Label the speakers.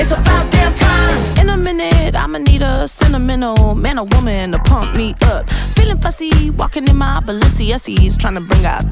Speaker 1: It's about damn time. In a minute, I'ma need a sentimental man or woman to pump me up. Feeling fussy, walking in my Balenciennes, trying to bring out